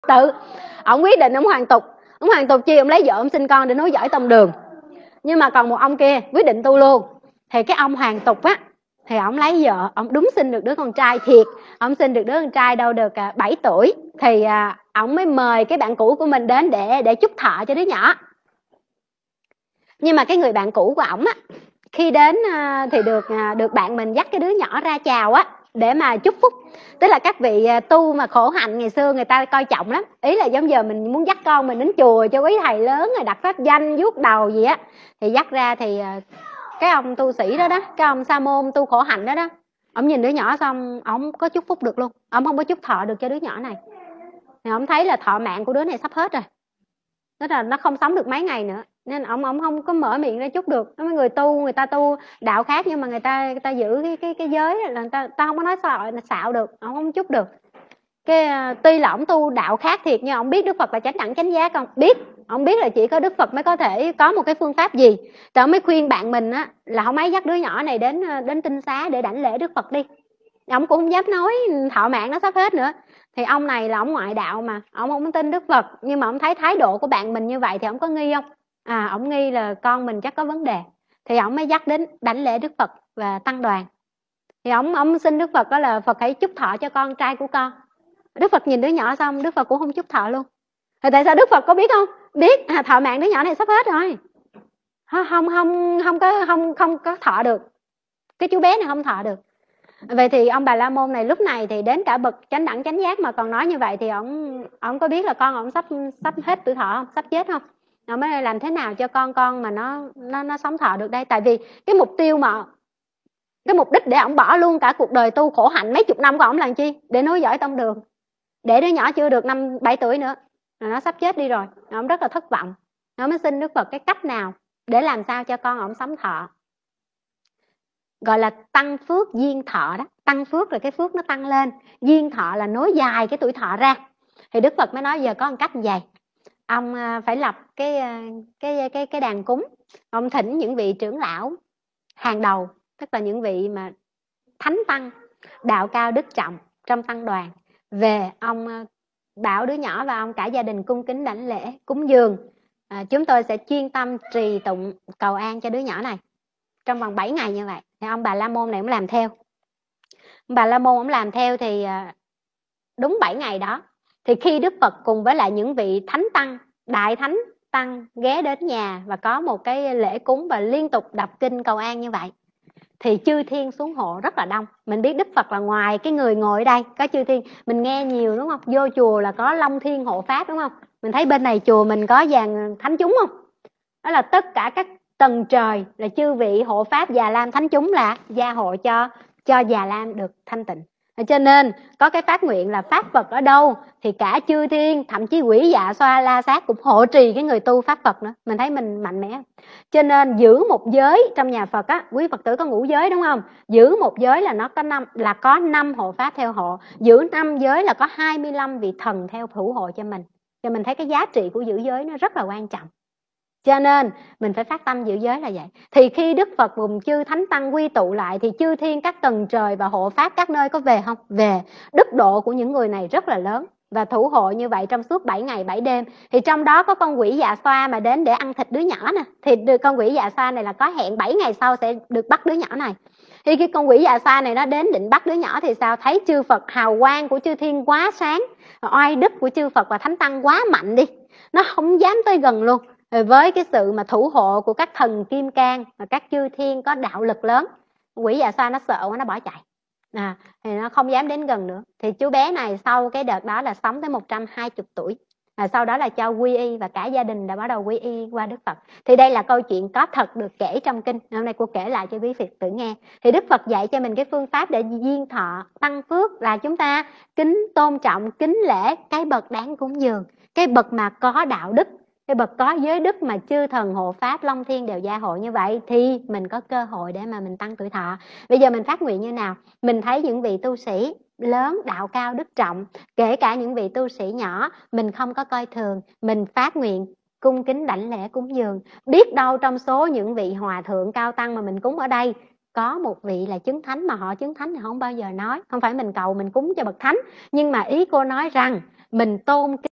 tự ông quyết định ông hoàn tục. Ông hoàn tục chi? Ông lấy vợ ông sinh con để nối dõi tông đường. Nhưng mà còn một ông kia quyết định tu luôn. Thì cái ông hoàn tục á, thì ông lấy vợ, ông đúng sinh được đứa con trai thiệt. Ông sinh được đứa con trai đâu được 7 tuổi. Thì ông mới mời cái bạn cũ của mình đến để chúc thọ cho đứa nhỏ. Nhưng mà cái người bạn cũ của ổng á, khi đến thì được bạn mình dắt cái đứa nhỏ ra chào á, để mà chúc phúc. Tức là các vị tu mà khổ hạnh ngày xưa người ta coi trọng lắm. Ý là giống giờ mình muốn dắt con mình đến chùa cho quý thầy lớn rồi đặt pháp danh, vuốt đầu gì á, thì dắt ra thì cái ông tu sĩ đó đó, cái ông sa môn tu khổ hạnh đó đó, ông nhìn đứa nhỏ xong ông có chúc phúc được luôn, ông không có chúc thọ được cho đứa nhỏ này. Thì ông thấy là thọ mạng của đứa này sắp hết rồi, tức là nó không sống được mấy ngày nữa, nên ông không có mở miệng ra chúc được. Mấy người tu, người ta tu đạo khác nhưng mà người ta giữ cái giới là người ta không có nói xạo được, ông không chúc được. Cái tuy là ông tu đạo khác thiệt nhưng ông biết Đức Phật là chánh đẳng chánh giác không? Biết. Ông biết là chỉ có Đức Phật mới có thể có một cái phương pháp gì. Rồi ông mới khuyên bạn mình á là không ấy dắt đứa nhỏ này đến tinh xá để đảnh lễ Đức Phật đi. Ông cũng không dám nói thọ mạng nó sắp hết nữa. Thì ông này là ông ngoại đạo mà, ông không tin Đức Phật, nhưng mà ông thấy thái độ của bạn mình như vậy thì ông có nghi không? Ông nghi là con mình chắc có vấn đề. Thì ông mới dắt đến đảnh lễ Đức Phật và tăng đoàn. Thì ông xin Đức Phật đó là Phật hãy chúc thọ cho con trai của con. Đức Phật nhìn đứa nhỏ xong Đức Phật cũng không chúc thọ luôn. Thì tại sao Đức Phật có biết không? Biết thọ mạng đứa nhỏ này sắp hết rồi, không có thọ được, cái chú bé này không thọ được. Vậy thì ông Bà La Môn này lúc này thì đến cả bậc chánh đẳng chánh giác mà còn nói như vậy thì ông có biết là con ông sắp hết tuổi thọ không, sắp chết không? Ông mới làm thế nào cho con mà nó sống thọ được đây? Tại vì cái mục tiêu mà cái mục đích để ông bỏ luôn cả cuộc đời tu khổ hạnh mấy chục năm của ông là chi? Để nối dõi tông đường, để đứa nhỏ chưa được 5-7 tuổi nữa nó sắp chết đi rồi. Ông rất là thất vọng. Nó mới xin Đức Phật cái cách nào để làm sao cho con ông sống thọ, gọi là tăng phước duyên thọ đó. Tăng phước là cái phước nó tăng lên, duyên thọ là nối dài cái tuổi thọ ra. Thì Đức Phật mới nói giờ có một cách như vậy, ông phải lập cái đàn cúng, ông thỉnh những vị trưởng lão hàng đầu, tức là những vị mà thánh tăng đạo cao đức trọng trong tăng đoàn về. Ông bảo đứa nhỏ và ông cả gia đình cung kính đảnh lễ cúng dường. Chúng tôi sẽ chuyên tâm trì tụng cầu an cho đứa nhỏ này trong vòng 7 ngày như vậy. Thì ông Bà La Môn này cũng làm theo. Ông Bà La Môn ông làm theo thì đúng 7 ngày đó, thì khi Đức Phật cùng với lại những vị thánh tăng, đại thánh tăng ghé đến nhà và có một cái lễ cúng và liên tục đọc kinh cầu an như vậy, thì chư thiên xuống hộ rất là đông. Mình biết Đức Phật là ngoài cái người ngồi ở đây có chư thiên, mình nghe nhiều đúng không? Vô chùa là có Long Thiên hộ pháp đúng không? Mình thấy bên này chùa mình có dàn thánh chúng không? Đó là tất cả các tầng trời là chư vị hộ pháp Già Lam thánh chúng là gia hộ cho Già Lam được thanh tịnh. Cho nên có cái phát nguyện là pháp Phật ở đâu thì cả chư thiên, thậm chí quỷ dạ xoa la sát cũng hộ trì cái người tu pháp Phật nữa. Mình thấy mình mạnh mẽ. Cho nên giữ một giới trong nhà Phật á, quý Phật tử có ngũ giới đúng không? Giữ một giới là nó có 5 hộ pháp theo hộ. Giữ 5 giới là có 25 vị thần theo thủ hộ cho mình. Cho mình thấy cái giá trị của giữ giới nó rất là quan trọng. Cho nên mình phải phát tâm giữ giới là vậy. Thì khi Đức Phật cùng chư thánh tăng quy tụ lại thì chư thiên các tầng trời và hộ pháp các nơi có về không? Về. Đức độ của những người này rất là lớn và thủ hộ như vậy trong suốt 7 ngày 7 đêm. Thì trong đó có con quỷ dạ xoa mà đến để ăn thịt đứa nhỏ nè. Thì con quỷ dạ xoa này là có hẹn 7 ngày sau sẽ được bắt đứa nhỏ này. Thì khi con quỷ dạ xoa này nó đến định bắt đứa nhỏ thì sao? Thấy chư Phật hào quang của chư thiên quá sáng, oai đức của chư Phật và thánh tăng quá mạnh đi, nó không dám tới gần luôn. Với cái sự mà thủ hộ của các thần kim cang và các chư thiên có đạo lực lớn, quỷ dạ xoa nó sợ quá nó bỏ chạy, thì nó không dám đến gần nữa. Thì chú bé này sau cái đợt đó là sống tới 120 tuổi. Sau đó là cho quy y và cả gia đình đã bắt đầu quy y qua Đức Phật. Thì đây là câu chuyện có thật được kể trong kinh. Hôm nay cô kể lại cho quý Phật tử nghe. Thì Đức Phật dạy cho mình cái phương pháp để duyên thọ tăng phước là chúng ta kính tôn trọng, kính lễ cái bậc đáng cúng dường, cái bậc mà có đạo đức, cái bậc có giới đức mà chư thần hộ pháp Long Thiên đều gia hộ như vậy thì mình có cơ hội để mà mình tăng tuổi thọ. Bây giờ mình phát nguyện như nào? Mình thấy những vị tu sĩ lớn đạo cao đức trọng, kể cả những vị tu sĩ nhỏ, mình không có coi thường, mình phát nguyện cung kính đảnh lễ cúng dường. Biết đâu trong số những vị hòa thượng cao tăng mà mình cúng ở đây có một vị là chứng thánh, mà họ chứng thánh thì không bao giờ nói. Không phải mình cầu mình cúng cho bậc thánh, nhưng mà ý cô nói rằng mình tôn